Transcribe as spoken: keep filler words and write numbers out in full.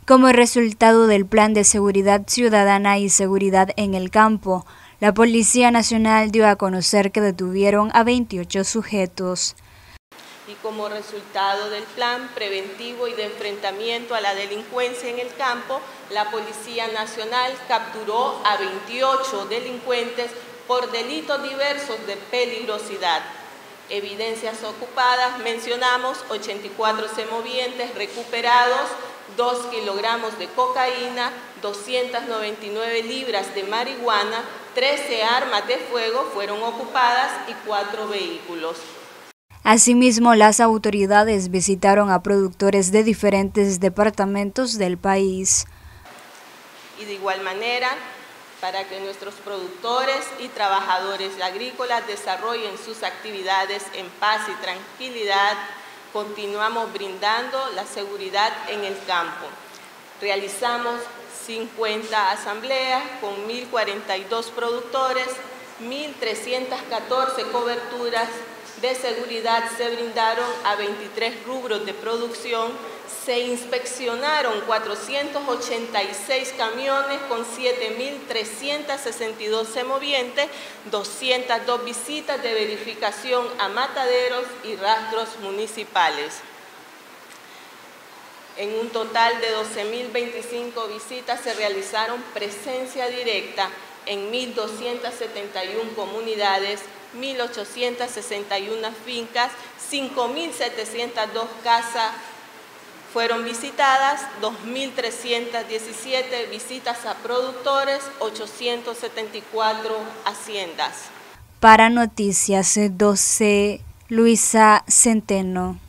Como resultado del Plan de Seguridad Ciudadana y Seguridad en el Campo, la Policía Nacional dio a conocer que detuvieron a veintiocho sujetos. Y como resultado del plan preventivo y de enfrentamiento a la delincuencia en el campo, la Policía Nacional capturó a veintiocho delincuentes por delitos diversos de peligrosidad. Evidencias ocupadas, mencionamos ochenta y cuatro semovientes recuperados, dos kilogramos de cocaína, doscientas noventa y nueve libras de marihuana, trece armas de fuego fueron ocupadas y cuatro vehículos. Asimismo, las autoridades visitaron a productores de diferentes departamentos del país. Y de igual manera, para que nuestros productores y trabajadores agrícolas desarrollen sus actividades en paz y tranquilidad, continuamos brindando la seguridad en el campo. Realizamos cincuenta asambleas con mil cuarenta y dos productores, mil trescientas catorce coberturas de seguridad se brindaron a veintitrés rubros de producción, se inspeccionaron cuatrocientos ochenta y seis camiones con siete mil trescientas sesenta y dos semovientes, doscientas dos visitas de verificación a mataderos y rastros municipales. En un total de doce mil veinticinco visitas se realizaron presencia directa en mil doscientas setenta y una comunidades, mil ochocientas sesenta y una fincas, cinco mil setecientas dos casas fueron visitadas, dos mil trescientas diecisiete visitas a productores, ochocientas setenta y cuatro haciendas. Para Noticias doce, Luisa Centeno.